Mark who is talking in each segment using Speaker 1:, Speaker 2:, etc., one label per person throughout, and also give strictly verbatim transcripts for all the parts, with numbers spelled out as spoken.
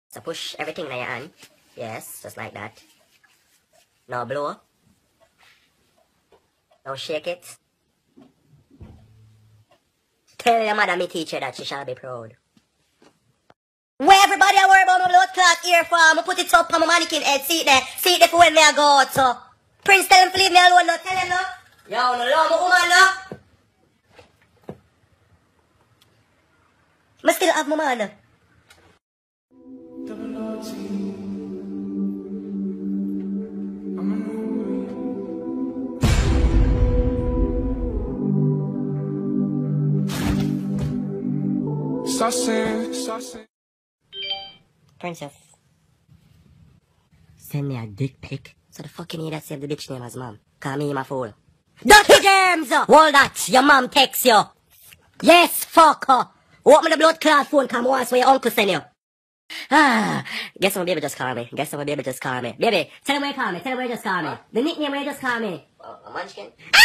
Speaker 1: So push everything in your hand. Yes, just like that. Now blow. Now shake it. Tell your mother me teacher that she shall be proud. Where everybody I worry about my blood clot ear farm, I put it up on my mannequin head, see it there, see it there for when me I go out, so. Prince tell him to leave me alone, no, tell him no. Yo, no love my woman, no. I still have my man.
Speaker 2: Saucing, saucing.
Speaker 1: Princess. Send me a dick pic. So the fucking idiot save the bitch name as mom. Call me my fool. Dirty James! Hold that, your mom texts you. Yes, fuck her. Open the blood clot phone, come once where your uncle send you. Ah, guess what my baby just called me. Guess what my baby just called me. Baby, tell him where you call me. Tell him where you just called me. The nickname where you just called me. Uh, a munchkin? Ah!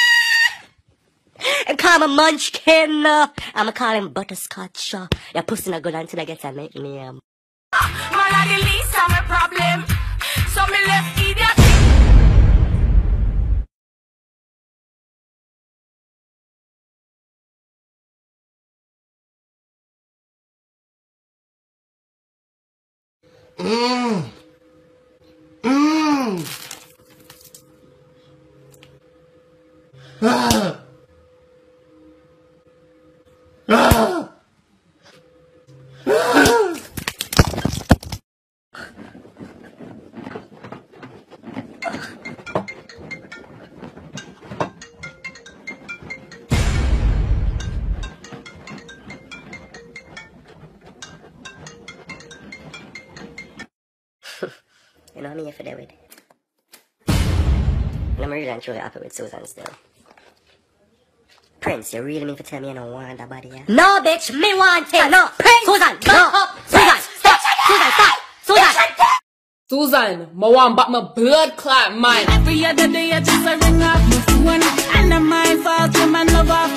Speaker 1: And call him a munchkin. Uh, I'ma call him butterscotch. Uh, your pussy not good until I get a nickname.
Speaker 3: Man, I the least of my problem. So me left idiot.
Speaker 2: Mmm. Mmm. Ah. Ah. Ah.
Speaker 1: You know what I mean? If I with. And I'm really and truly happy with Susan still. Prince, you really mean to tell me you don't want that body, yeah? No, bitch, me want it! No, Prince! Susan, no! Up. Susan, stop! Susan, stop! Susan!
Speaker 4: Susan, I want back my blood clot, man.
Speaker 3: Every other day I just a ring off my phone. And I'm my fault, my love off